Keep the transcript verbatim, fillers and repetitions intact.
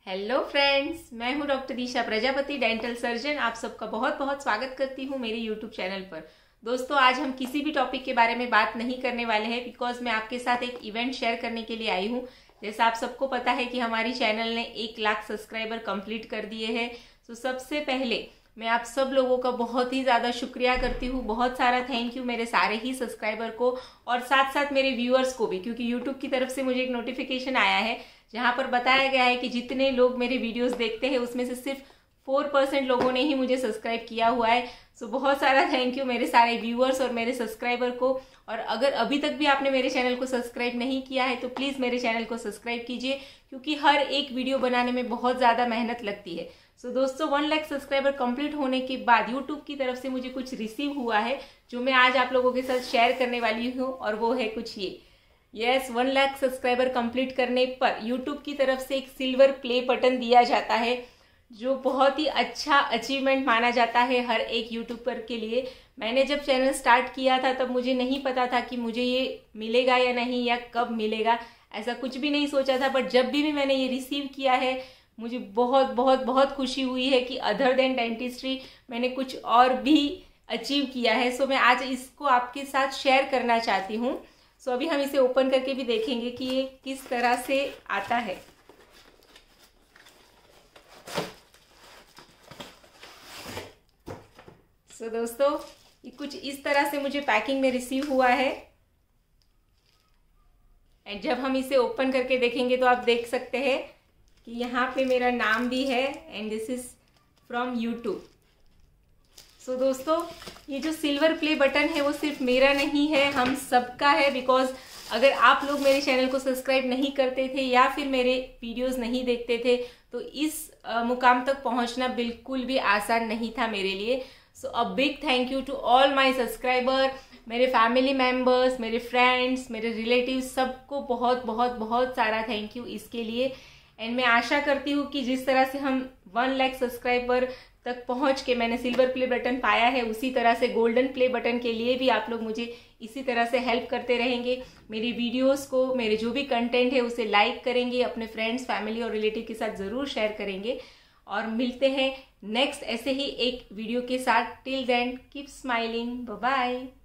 Hello friends, मैं हूं doctor Disha Prajapati, dental surgeon. आप सबका बहुत बहुत स्वागत करती हूं मेरे यूट्यूब चैनल पर। दोस्तों, आज हम किसी भी टॉपिक के बारे में बात नहीं करने वाले हैं बिकॉज मैं आपके साथ एक इवेंट शेयर करने के लिए आई हूं। जैसा आप सबको पता है कि हमारी चैनल ने एक लाख सब्सक्राइबर कंप्लीट कर दिए हैं। तो सबसे पहले मैं आप सब लोगों का बहुत ही ज़्यादा शुक्रिया करती हूँ। बहुत सारा थैंक यू मेरे सारे ही सब्सक्राइबर को और साथ साथ मेरे व्यूअर्स को भी, क्योंकि यूट्यूब की तरफ से मुझे एक नोटिफिकेशन आया है जहाँ पर बताया गया है कि जितने लोग मेरे वीडियोस देखते हैं उसमें से सिर्फ फोर परसेंट लोगों ने ही मुझे सब्सक्राइब किया हुआ है। सो बहुत सारा थैंक यू मेरे सारे व्यूअर्स और मेरे सब्सक्राइबर को। और अगर अभी तक भी आपने मेरे चैनल को सब्सक्राइब नहीं किया है तो प्लीज़ मेरे चैनल को सब्सक्राइब कीजिए, क्योंकि हर एक वीडियो बनाने में बहुत ज़्यादा मेहनत लगती है। सो so, दोस्तों, वन लाख सब्सक्राइबर कंप्लीट होने के बाद यूट्यूब की तरफ से मुझे कुछ रिसीव हुआ है जो मैं आज आप लोगों के साथ शेयर करने वाली हूँ, और वो है कुछ ये। Yes, one lakh subscriber complete करने पर यूट्यूब की तरफ से एक सिल्वर प्ले बटन दिया जाता है, जो बहुत ही अच्छा अचीवमेंट माना जाता है हर एक यूट्यूबर के लिए। मैंने जब चैनल स्टार्ट किया था तब मुझे नहीं पता था कि मुझे ये मिलेगा या नहीं, या कब मिलेगा, ऐसा कुछ भी नहीं सोचा था। बट जब भी, भी मैंने ये रिसीव किया है मुझे बहुत बहुत बहुत खुशी हुई है कि अदर देन डेंटिस्ट्री मैंने कुछ और भी अचीव किया है। सो मैं आज इसको आपके साथ शेयर करना चाहती हूँ। सो अभी हम इसे ओपन करके भी देखेंगे कि ये किस तरह से आता है। सो दोस्तों, ये कुछ इस तरह से मुझे पैकिंग में रिसीव हुआ है। एंड जब हम इसे ओपन करके देखेंगे तो आप देख सकते हैं कि यहाँ पे मेरा नाम भी है and this is from YouTube. So दोस्तों, ये जो सिल्वर प्ले बटन है वो सिर्फ मेरा नहीं है, हम सबका है। बिकॉज अगर आप लोग मेरे चैनल को सब्सक्राइब नहीं करते थे या फिर मेरे वीडियोस नहीं देखते थे तो इस uh, मुकाम तक पहुंचना बिल्कुल भी आसान नहीं था मेरे लिए। So a big thank you to all my subscriber, मेरे फैमिली मेम्बर्स, मेरे फ्रेंड्स, मेरे रिलेटिव्स, सबको बहुत बहुत बहुत सारा थैंक यू इसके लिए। एंड मैं आशा करती हूँ कि जिस तरह से हम वन लाख सब्सक्राइबर तक पहुंच के मैंने सिल्वर प्ले बटन पाया है, उसी तरह से गोल्डन प्ले बटन के लिए भी आप लोग मुझे इसी तरह से हेल्प करते रहेंगे। मेरी वीडियोस को, मेरे जो भी कंटेंट है उसे लाइक करेंगे, अपने फ्रेंड्स, फैमिली और रिलेटिव के साथ ज़रूर शेयर करेंगे। और मिलते हैं नेक्स्ट ऐसे ही एक वीडियो के साथ। Till then keep smiling, bye bye.